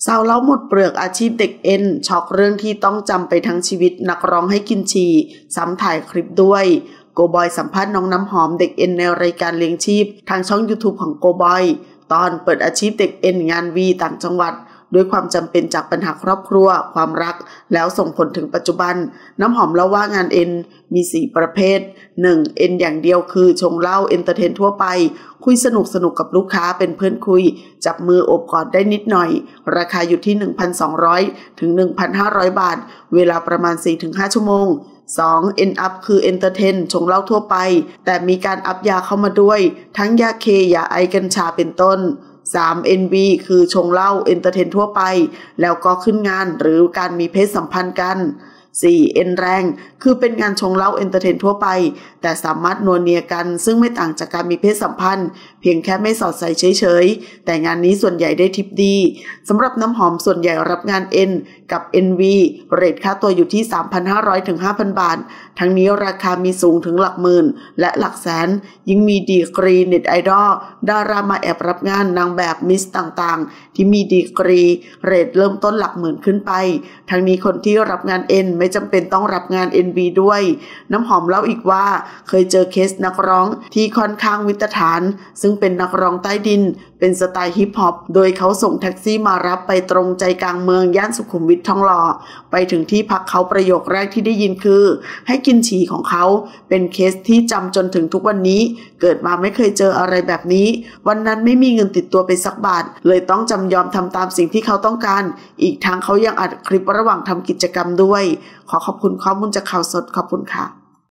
สาวเล่าหมดเปลือกอาชีพเด็กเอ็นช็อกเรื่องที่ต้องจำไปทั้งชีวิตนักร้องให้กินฉี่ซ้ำถ่ายคลิปด้วยโกบอยสัมภาษณ์น้องน้ำหอมเด็กเอ็นในรายการเลี้ยงชีพทางช่อง YouTube ของโกบอยตอนเปิดอาชีพเด็กเอ็นงานวีต่างจังหวัดด้วยความจำเป็นจากปัญหาครอบครัวความรักแล้วส่งผลถึงปัจจุบันน้ำหอมเล่าว่างานเอ็นมี4ประเภท 1. เอ็นอย่างเดียวคือชงเหล้าเอนเตอร์เทนทั่วไปคุยสนุกกับลูกค้าเป็นเพื่อนคุยจับมือโอบกอดได้นิดหน่อยราคาอยู่ที่ 1,200 ถึง 1,500 บาทเวลาประมาณ 4-5 ชั่วโมง 2. เอ็นอัพคือเอนเตอร์เทนชงเหล้าทั่วไปแต่มีการอัพยาเข้ามาด้วยทั้งยาเคยาไอกัญชาเป็นต้น3. NV คือชงเหล้าเอนเตอร์เทนทั่วไปแล้วก็ขึ้นงานหรือการมีเพศสัมพันธ์กัน 4. N แรงคือเป็นงานชงเหล้าเอนเตอร์เทนทั่วไปแต่สามารถนัวเนียกันซึ่งไม่ต่างจากการมีเพศสัมพันธ์เพียงแค่ไม่สอดใส่เฉยๆแต่งานนี้ส่วนใหญ่ได้ทิปดีสำหรับน้ำหอมส่วนใหญ่รับงาน N กับ NV เรทค่าตัวอยู่ที่ 3,500 ถึง 5,000 บาททั้งนี้ราคามีสูงถึงหลักหมื่นและหลักแสนยิ่งมีดีกรีเน็ตไอดอลดารามาแอบรับงานนางแบบมิสต่างๆที่มีดีกรีเรทเริ่มต้นหลักหมื่นขึ้นไปทั้งนี้คนที่รับงาน N ไม่จำเป็นต้องรับงาน NV ด้วยน้ำหอมเล่าอีกว่าเคยเจอเคสนักร้องที่ค่อนข้างวิตฐานซึ่งเป็นนักร้องใต้ดินเป็นสไตล์ฮิปฮอปโดยเขาส่งแท็กซี่มารับไปตรงใจกลางเมืองย่านสุขุมวิททองหล่อไปถึงที่พักเขาประโยคแรกที่ได้ยินคือให้กินฉี่ของเขาเป็นเคสที่จำจนถึงทุกวันนี้เกิดมาไม่เคยเจออะไรแบบนี้วันนั้นไม่มีเงินติดตัวไปสักบาทเลยต้องจำยอมทำตามสิ่งที่เขาต้องการอีกทั้งเขายังอัดคลิประหว่างทำกิจกรรมด้วยขอขอบคุณข้อมูลจากข่าวสดขอบคุณค่ะ